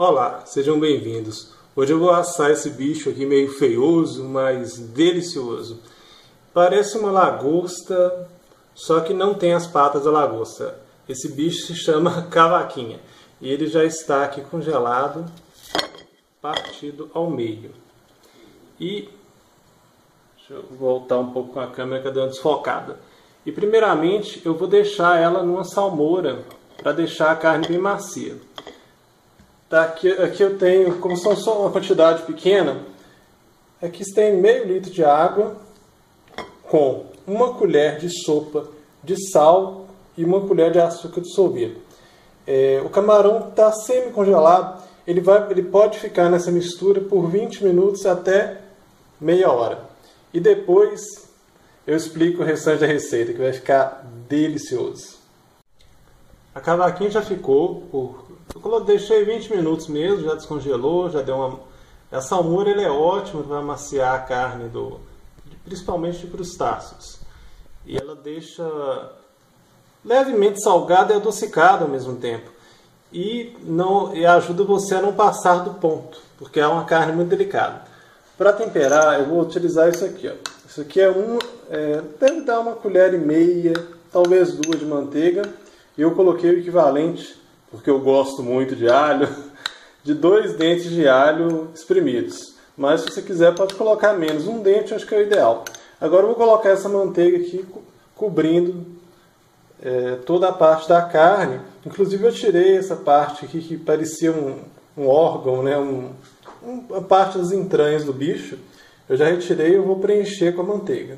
Olá, sejam bem-vindos. Hoje eu vou assar esse bicho aqui meio feioso, mas delicioso. Parece uma lagosta, só que não tem as patas da lagosta. Esse bicho se chama cavaquinha e ele já está aqui congelado, partido ao meio. E deixa eu voltar um pouco com a câmera que deu uma desfocada. E primeiramente eu vou deixar ela numa salmoura para deixar a carne bem macia. Tá, aqui eu tenho, como são só uma quantidade pequena, aqui tem meio litro de água com uma colher de sopa de sal e uma colher de açúcar dissolvido. O camarão está semi-congelado, ele pode ficar nessa mistura por 20 minutos até meia hora. E depois eu explico o restante da receita, que vai ficar delicioso. A cavaquinha já ficou eu deixei 20 minutos mesmo, já descongelou, já deu uma... A salmoura é ótima para amaciar a carne, principalmente de crustáceos. E ela deixa levemente salgada e adocicada ao mesmo tempo. E ajuda você a não passar do ponto, porque é uma carne muito delicada. Para temperar, eu vou utilizar isso aqui. Ó. Isso aqui deve dar uma colher e meia, talvez duas de manteiga. E eu coloquei o equivalente, porque eu gosto muito de alho, de 2 dentes de alho espremidos. Mas se você quiser pode colocar menos, um dente acho que é o ideal. Agora eu vou colocar essa manteiga aqui cobrindo toda a parte da carne. Inclusive eu tirei essa parte aqui que parecia um órgão, né? A parte das entranhas do bicho. Eu já retirei e eu vou preencher com a manteiga.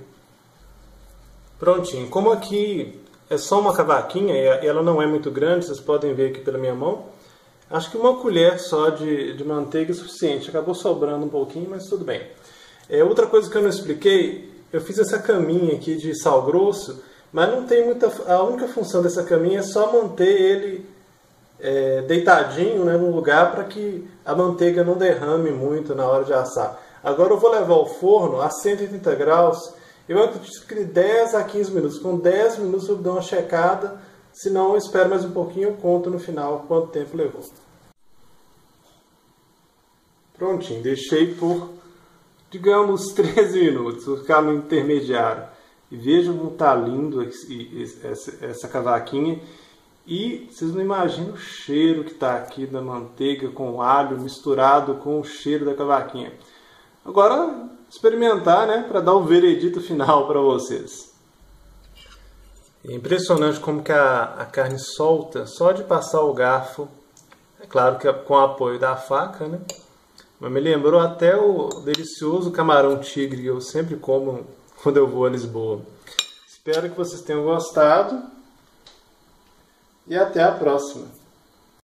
Prontinho. Como aqui é só uma cavaquinha e ela não é muito grande, vocês podem ver aqui pela minha mão. Acho que uma colher só de manteiga é suficiente. Acabou sobrando um pouquinho, mas tudo bem. Outra coisa que eu não expliquei, eu fiz essa caminha aqui de sal grosso, mas não tem muita... A única função dessa caminha é só manter ele deitadinho, né, num lugar para que a manteiga não derrame muito na hora de assar. Agora eu vou levar ao forno a 180 graus. Eu acredito que de 10 a 15 minutos. Com 10 minutos eu dou uma checada. Se não, eu espero mais um pouquinho e eu conto no final quanto tempo levou. Prontinho. Deixei por, digamos, 13 minutos. Vou ficar no intermediário. E vejam como está lindo essa cavaquinha. E vocês não imaginam o cheiro que está aqui da manteiga com o alho misturado com o cheiro da cavaquinha. Agora, experimentar, né, para dar o veredito final para vocês. É impressionante como que a carne solta só de passar o garfo. É claro que com o apoio da faca, né? Mas me lembrou até o delicioso camarão tigre que eu sempre como quando eu vou a Lisboa. Espero que vocês tenham gostado e até a próxima.